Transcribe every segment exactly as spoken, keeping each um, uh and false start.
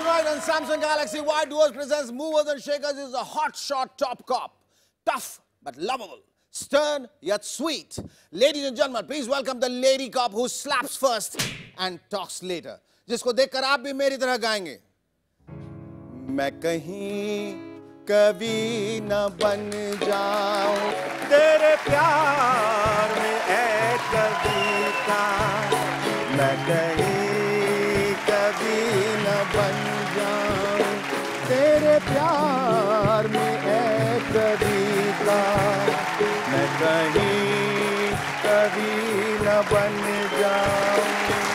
Tonight on Samsung Galaxy, Wide Duos presents Movers and Shakers is a hot shot top cop. Tough but lovable. Stern yet sweet. Ladies and gentlemen, please welcome the lady cop who slaps first and talks later. जिसको देखकर आप भी मेरी तरह गाएंगे. मैं कहीं कभी न बन जाऊं तेरे प्यार में ऐ कविता. मैं कहीं कभी न बन जाऊं तेरे प्यार में ऐ कविता. मैं कहीं कभी न बन जाऊं.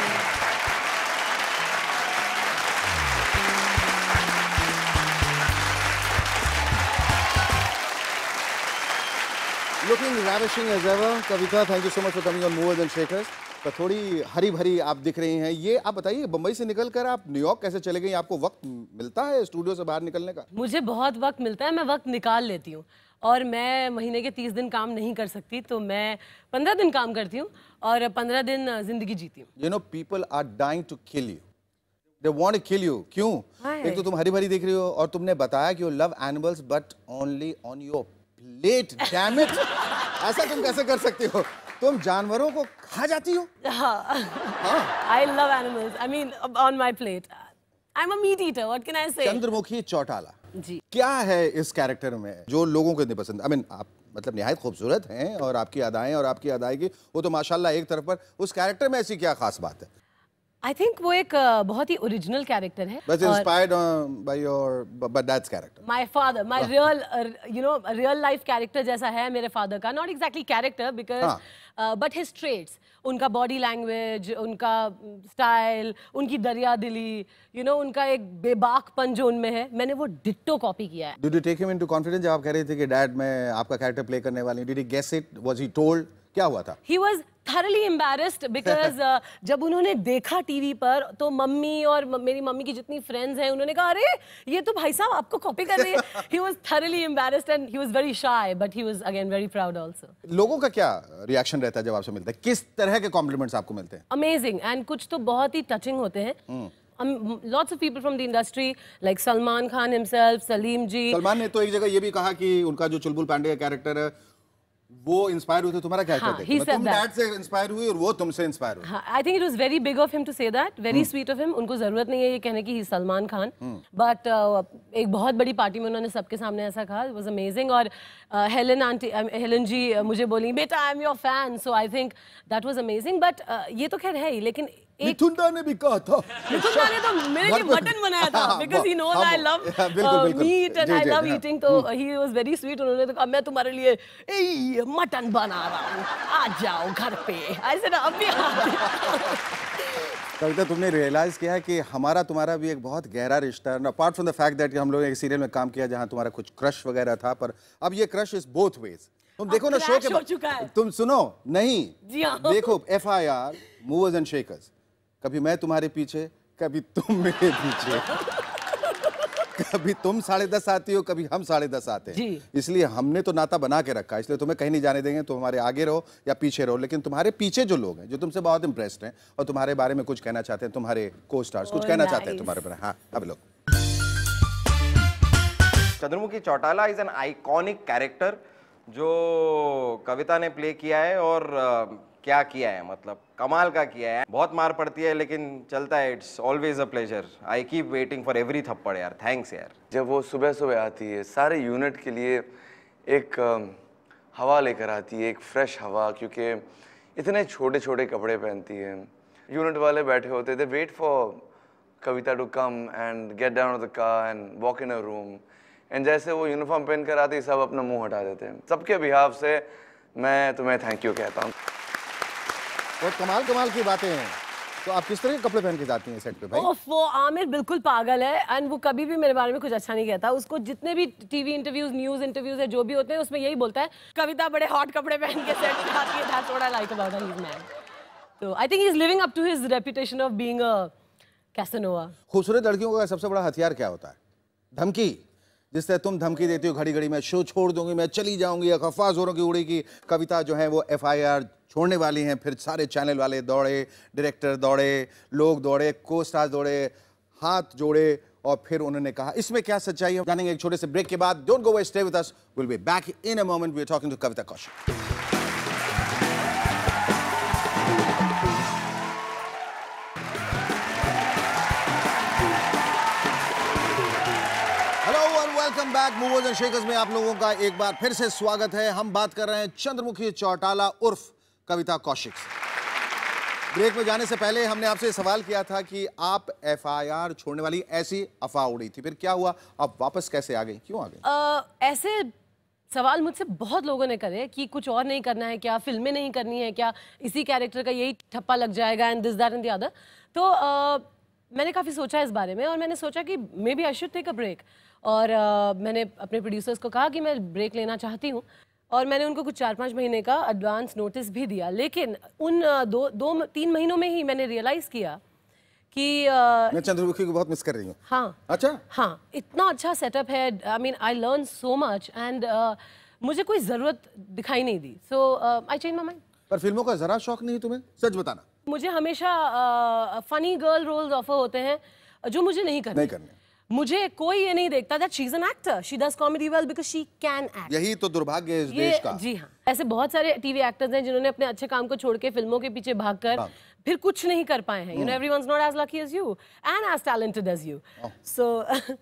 Looking ravishing as ever, Kavita. Thank you so much for coming on Movers and Shakers. तो थोड़ी हरी भरी आप दिख रही हैं. ये आप बताइए, बम्बई से निकलकर आप न्यूयॉर्क कैसे चले गई? आपको वक्त मिलता है स्टूडियो से बाहर निकलने का? मुझे बहुत वक्त मिलता है, मैं वक्त निकाल लेती हूँ. और मैं महीने के तीस दिन काम नहीं कर सकती, तो मैं पंद्रह दिन काम करती हूँ और पंद्रह दिन जिंदगी जीती हूँ. You know, people are dying to kill you. They want to kill you. क्यों? एक तो तुम हरी भरी दिख रही हो और तुमने बताया कि you love animals but only on your plate. Damn it! ऐसा तुम कैसे कर सकती हो? तुम जानवरों को खा जाती हो? हाँ. I love animals. I mean, on my plate. I'm a meat eater. What can I say? Chandramukhi Chautala. जी. क्या है इस कैरेक्टर में जो लोगों को नहीं पसंद? I mean, आप मतलब निहायत खूबसूरत हैं और आपकी अदाएं और आपकी अदायगी वो तो माशाल्लाह एक तरफ, पर उस कैरेक्टर में ऐसी क्या खास बात है? I think वो एक uh, बहुत ही ओरिजिनल कैरेक्टर है. But inspired uh, by your but dad's character. My father, my real, uh, you know, real life character जैसा है मेरे father का. Not exactly character because, हाँ. uh, but his traits. उनका body language, उनका style, उनकी दरिया दिली, you know, उनका एक बेबाकपन जो उनमें है, मैंने वो डिट्टो कॉपी किया है. Did you take him into confidence जब आप कह रहे थे कि डैड मैं आपका कैरेक्टर प्ले करने वाली हूँ? Did he guess it? Was he told? क्या हुआ था? He was thoroughly embarrassed because uh, जब उन्होंने देखा टीवी पर तो मम्मी और मेरी मम्मी की जितनी फ्रेंड्स हैं उन्होंने कहा अरे ये तो भाई साहब आपको कॉपी कर रही है. He was thoroughly embarrassed and he was very shy but he was again very proud also. लोगों का क्या रिएक्शन रहता है जब आपसे मिलते हैं? किस तरह के कॉम्प्लीमेंट्स आपको मिलते हैं? Amazing and कुछ तो बहुत ही टचिंग होते हैं. Um, lots of people from the industry like Salman Khan himself, Salim ji. Salman ने तो एक जगह ये भी कहा कि उनका जो चुलबुल पांडे का कैरेक्टर है वो इंस्पायर हुए थे तुम्हारा कैरेक्टर देख के. तुम डैड से इंस्पायर हुई और वो तुमसे इंस्पायर हुई. I think it was very big of him to say that, very hmm. sweet of him. उनको जरूरत नहीं है ये कहने की ही सलमान खान, but uh, एक बहुत बड़ी पार्टी में उन्होंने सबके सामने ऐसा कहा. It was amazing. और हेलन आंटी हेलन जी मुझे बोली बेटा I am your fan, so I think that was amazing. But uh, ये तो खैर है ही, लेकिन मिथुन दा ने भी कहा था. मिथुन दा ने तो मेरे लिए मटन बनाया था because he knows I love uh, meat and I love eating. तो he was very sweet. उन्होंने तो कहा मैं तुम्हारे लिए ए मटन बना रहा हूँ, आ जाओ घर पे. ऐसे ना अभी कविता, तुमने रियलाइज किया है कि हमारा तुम्हारा भी एक बहुत गहरा रिश्ता है. Apart from the fact that हम लोग एक सीरियल में काम किया जहाँ तुम्हारा कुछ क्रश वगैरह था, पर अब ये क्रश इज बोथ वेज. तुम देखो ना शो के, तुम सुनो नहीं, देखो F I R movers and shakers, कभी मैं तुम्हारे पीछे, कभी तुम मेरे पीछे. कभी तुम साढ़े दस आती हो, कभी हम साढ़े दस आते हैं. इसलिए हमने तो नाता बना के रखा, इसलिए तुम्हें कहीं नहीं जाने देंगे. तुम हमारे आगे रहो या पीछे रहो, लेकिन तुम्हारे पीछे जो लोग हैं जो तुमसे बहुत इंप्रेस्ड हैं और तुम्हारे बारे में कुछ कहना चाहते हैं, तुम्हारे को स्टार्स कुछ कहना चाहते हैं तुम्हारे बारे में. हाँ, अब लोग. Chandramukhi Chautala is an iconic character जो कविता ने प्ले किया है और uh, क्या किया है, मतलब कमाल का किया है. बहुत मार पड़ती है लेकिन चलता है. It's always a pleasure. I keep waiting for every थप्पड़ यार. थैंक्स यार. जब वो सुबह सुबह आती है सारे यूनिट के लिए एक हवा लेकर आती है, एक फ्रेश हवा, क्योंकि इतने छोटे छोटे कपड़े पहनती है. यूनिट वाले बैठे होते थे, wait for Kavita to come and get down off the car and walk in a room. And जैसे वो यूनिफॉर्म पहन कर आती, सब अपना मुंह हटा देते हैं. सबके बिहाफ से मैं तुम्हें थैंक यू कहता हूँ. बहुत कमाल कमाल की बातें हैं. तो आप किस तरह के कपड़े पहन के जाती हैं सेट पे भाई? ओफ, वो आमिर बिल्कुल पागल है एंड वो कभी भी मेरे बारे में कुछ अच्छा नहीं कहता. उसको जितने भी टीवी इंटरव्यूज, न्यूज इंटरव्यूज है जो भी होते हैं, उसमें यही बोलता है कविता बड़े हॉट कपड़े पहन के सेट पे आती है. That's what I like about her. He is man. तो I think he is living up to his reputation of being a Casanova. खूबसूरत लड़कियों का सबसे बड़ा हथियार क्या होता है? धमकी. जिस तरह तुम धमकी देती हो घड़ी घड़ी में शो छोड़ दूंगी, मैं चली जाऊंगी, अफवाह जोरों की उड़ेगी. कविता जो है वो एफ आई आर छोड़ने वाली हैं, फिर सारे चैनल वाले दौड़े, डायरेक्टर दौड़े, लोग दौड़े, को स्टार दौड़े, हाथ जोड़े और फिर उन्होंने कहा इसमें क्या सच्चाई है जानेंगे एक छोटे से ब्रेक के बाद. Don't go away, stay with us. Will be back in a moment. We are talking to Kavita Kaushik. Welcome back. Movers and shakers में आप लोगों का एक बार फिर से स्वागत है. हम बात कर रहे हैं चंद्रमुखी चौटाला उर्फ कविता कौशिक से. ब्रेक में जाने से पहले हमने आपसे सवाल किया था कि आप एफ आई आर छोड़ने वाली ऐसी अफवाह उड़ी थी, फिर क्या हुआ, आप वापस कैसे आ गई, क्यों आ गई? uh, ऐसे सवाल मुझसे बहुत लोगों ने करे कि कुछ और नहीं करना है क्या, फिल्में नहीं करनी है क्या, इसी कैरेक्टर का यही ठप्पा लग जाएगा and this that and the other. तो uh, मैंने काफ़ी सोचा इस बारे में और मैंने सोचा कि maybe I should take a break. और uh, मैंने अपने प्रोड्यूसर्स को कहा कि मैं ब्रेक लेना चाहती हूँ और मैंने उनको कुछ चार पाँच महीने का एडवांस नोटिस भी दिया. लेकिन उन uh, दो दो तीन महीनों में ही मैंने रियलाइज़ किया कि uh, मैं चंद्रमुखी को बहुत मिस कर रही हूँ. हाँ. अच्छा हाँ, इतना अच्छा सेटअप है. I mean I learn so much and मुझे कोई ज़रूरत दिखाई नहीं दी. So I change my mind. पर फिल्मों का ज़रा शौक नहीं तुम्हें, सच बताना? मुझे हमेशा फनी गर्ल रोल्स ऑफर होते हैं जो मुझे नहीं करने. नहीं करने. मुझे कोई ये नहीं देखता that she is an actor, she does comedy well because she can act. यही तो दुर्भाग्य है इस देश का. जी हाँ, ऐसे बहुत सारे टीवी एक्टर्स हैं जिन्होंने अपने अच्छे काम को छोड़ के फिल्मों के पीछे भागकर फिर कुछ नहीं कर पाए हैं. You know everyone's not as lucky as you and as talented as you. So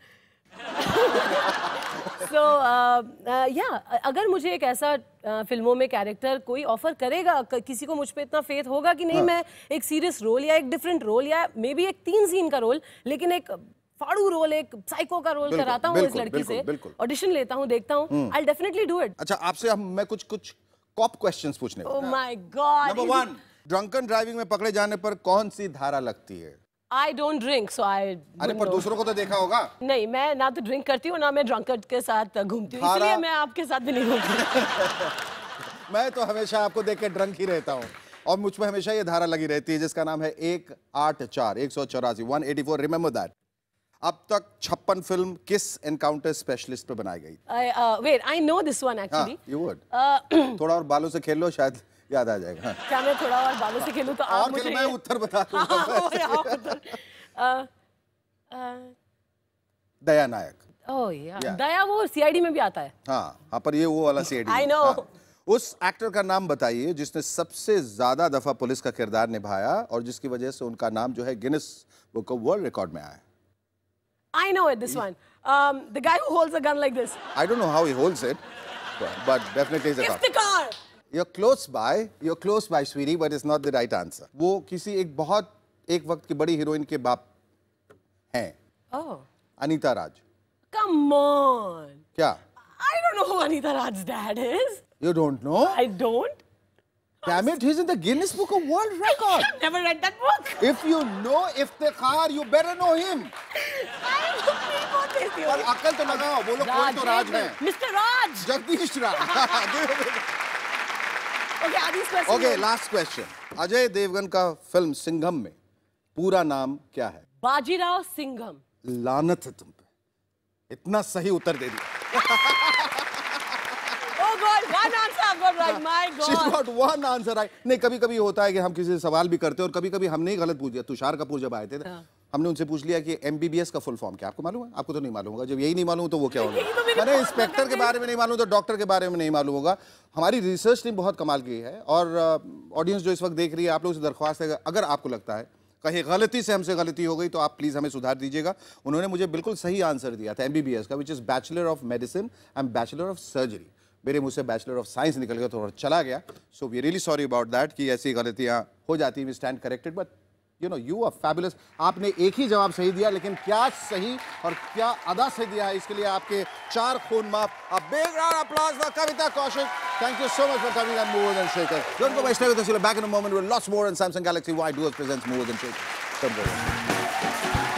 so या अगर मुझे एक ऐसा uh, फिल्मों में कैरेक्टर कोई ऑफर करेगा, किसी को मुझ पे इतना फेथ होगा कि नहीं, मैं एक सीरियस रोल या एक डिफरेंट रोल या मे बी एक तीन सीन का रोल लेकिन एक फाड़ू रोल, एक साइको का रोल कराता हूँ इस लड़की से, ऑडिशन लेता हूँ, देखता हूँ, I will definitely do it. अच्छा, आपसे हम मैं कुछ कुछ कॉप क्वेश्चंस पूछने वाला हूं. Oh my god. Number one, drunken driving में पकड़े जाने पर कौन सी धारा लगती है? I don't drink so I. अरे पर दूसरों को तो देखा होगा. नहीं, मैं ना तो ड्रिंक करती हूँ ना मैं ड्रंकर्ड के साथ घूमती हूँ, इसलिए मैं आपके साथ भी नहीं घूमती. मैं तो हमेशा आपको देख के ड्रंक ही रहता हूँ और मुझ पर हमेशा ये धारा लगी रहती है जिसका नाम है एक आठ चार एक सौ चौरासी one eighty four. Remember that. अब तक छप्पन फिल्म किस एनकाउंटर स्पेशलिस्ट पे बनाई गई? Wait, I know this one actually. You would थोड़ा और बालों से खेल लो, शायद याद आ जाएगा. हाँ. क्या मैं थोड़ा और बालों से खेलूं तो आप मुझे मैं उत्तर बता दूंगा. दया नायक. ओह यार, दया वो सीआईडी में भी आता है. हाँ हाँ, पर ये वो वाला सीआईडी. I know. उस एक्टर का नाम बताइए जिसने सबसे ज्यादा दफा पुलिस का किरदार निभाया और जिसकी वजह से उनका नाम जो है Guinness book of world record में आया. I know it, this one. Um, the guy who holds a gun like this. I don't know how he holds it, but, but definitely is a cop. Iftikhar. You're close by, you're close by, sweetie, but it's not the right answer. वो किसी एक बहुत एक वक्त की बड़ी heroine के बाप हैं. Oh. Anita Raj. Come on. क्या? I don't know who Anita Raj's dad is. You don't know? I don't. Damn it, he's in the Guinness Book of World Record. I've never read that book. If you know Iftikhar, you better know him. पर अक्ल तो लगाओ, बोलो कोई तो राज है. Mister Raj. Jagdish राज. Okay, Adi's question. Okay, last question. Ajay Devgan का film Singham में पूरा नाम क्या है? बाजीराव सिंघम. लानत है तुम पे, इतना सही उत्तर दे दिया. Oh God, one answer I've got right. My God. She's got one answer right. नहीं, कभी कभी होता है कि हम किसी से सवाल भी करते हैं और कभी कभी हमने ही गलत पूछ दिया. तुषार कपूर जब आए थे हमने उनसे पूछ लिया कि एमबीबीएस का फुल फॉर्म क्या, आपको मालूम है? आपको तो नहीं मालूम होगा. जब यही नहीं मालूम तो वो क्या होगा? मैंने इंस्पेक्टर के बारे में नहीं मालूम तो डॉक्टर के बारे में नहीं मालूम होगा. हमारी रिसर्च टीम बहुत कमाल की है और ऑडियंस जो इस वक्त देख रही है, आप लोगों से दरख्वास्त है अगर आपको लगता है कहीं गलती से हमसे गलती हो गई तो आप प्लीज हमें सुधार दीजिएगा. उन्होंने मुझे बिल्कुल सही आंसर दिया था एमबीबीएस का, which is bachelor of medicine and bachelor of surgery. मेरे मुझसे बैचलर ऑफ साइंस निकल गया तो चला गया. So we really sorry about that कि ऐसी गलतियां हो जाती हैं. We stand corrected, but you know you are fabulous. आपने एक ही जवाब सही दिया लेकिन क्या सही और क्या अदा सही दिया है इसके लिए आपके चार खून माफ. A big round of applause for Kavita Kaushik. Thank you so much for coming on Movers and Shakers. Don't go away, stay with us. We'll be back in a moment with lots more. And Samsung Galaxy Y Duos presents Movers and Shakers. Don't go away.